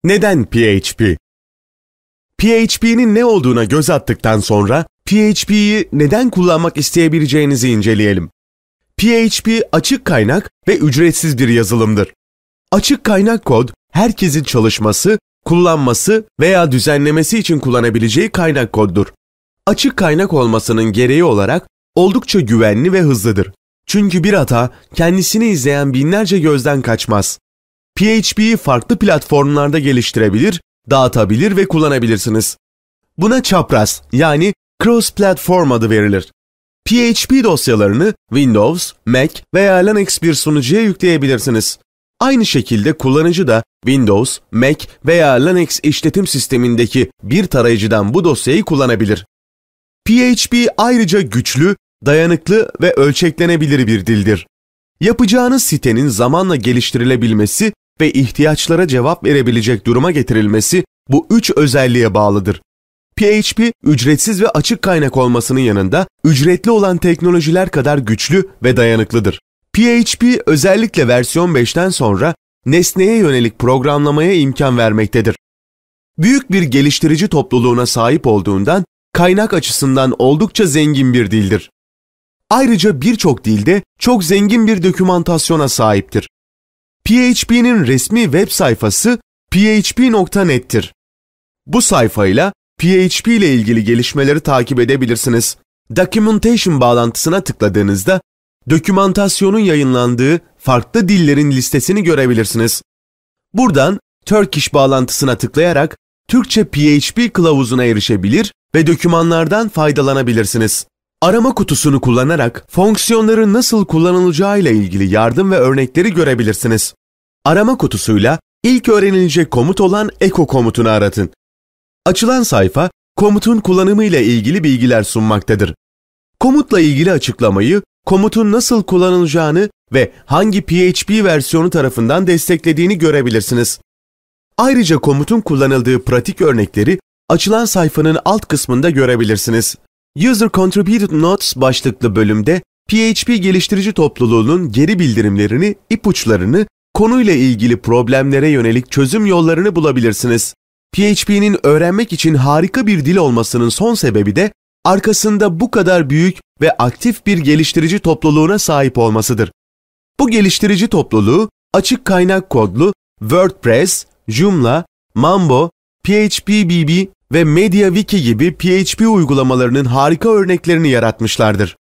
Neden PHP? PHP'nin ne olduğuna göz attıktan sonra PHP'yi neden kullanmak isteyebileceğinizi inceleyelim. PHP açık kaynak ve ücretsiz bir yazılımdır. Açık kaynak kod, herkesin çalışması, kullanması veya düzenlemesi için kullanabileceği kaynak koddur. Açık kaynak olmasının gereği olarak oldukça güvenli ve hızlıdır. Çünkü bir hata kendisini izleyen binlerce gözden kaçmaz. PHP'yi farklı platformlarda geliştirebilir, dağıtabilir ve kullanabilirsiniz. Buna çapraz yani cross-platform adı verilir. PHP dosyalarını Windows, Mac veya Linux bir sunucuya yükleyebilirsiniz. Aynı şekilde kullanıcı da Windows, Mac veya Linux işletim sistemindeki bir tarayıcıdan bu dosyayı kullanabilir. PHP ayrıca güçlü, dayanıklı ve ölçeklenebilir bir dildir. Yapacağınız sitenin zamanla geliştirilebilmesi ve ihtiyaçlara cevap verebilecek duruma getirilmesi bu üç özelliğe bağlıdır. PHP, ücretsiz ve açık kaynak olmasının yanında ücretli olan teknolojiler kadar güçlü ve dayanıklıdır. PHP özellikle versiyon 5'ten sonra nesneye yönelik programlamaya imkan vermektedir. Büyük bir geliştirici topluluğuna sahip olduğundan kaynak açısından oldukça zengin bir dildir. Ayrıca birçok dilde çok zengin bir dokümantasyona sahiptir. PHP'nin resmi web sayfası php.net'tir. Bu sayfayla PHP ile ilgili gelişmeleri takip edebilirsiniz. Documentation bağlantısına tıkladığınızda dokümantasyonun yayınlandığı farklı dillerin listesini görebilirsiniz. Buradan Turkish bağlantısına tıklayarak Türkçe PHP kılavuzuna erişebilir ve dokümanlardan faydalanabilirsiniz. Arama kutusunu kullanarak fonksiyonların nasıl kullanılacağı ile ilgili yardım ve örnekleri görebilirsiniz. Arama kutusuyla ilk öğrenilecek komut olan echo komutunu aratın. Açılan sayfa, komutun kullanımı ile ilgili bilgiler sunmaktadır. Komutla ilgili açıklamayı, komutun nasıl kullanılacağını ve hangi PHP versiyonu tarafından desteklediğini görebilirsiniz. Ayrıca komutun kullanıldığı pratik örnekleri açılan sayfanın alt kısmında görebilirsiniz. User Contributed Notes başlıklı bölümde PHP geliştirici topluluğunun geri bildirimlerini, ipuçlarını, konuyla ilgili problemlere yönelik çözüm yollarını bulabilirsiniz. PHP'nin öğrenmek için harika bir dil olmasının son sebebi de arkasında bu kadar büyük ve aktif bir geliştirici topluluğuna sahip olmasıdır. Bu geliştirici topluluğu açık kaynak kodlu WordPress, Joomla, Mambo, PHPBB ve MediaWiki gibi PHP uygulamalarının harika örneklerini yaratmışlardır.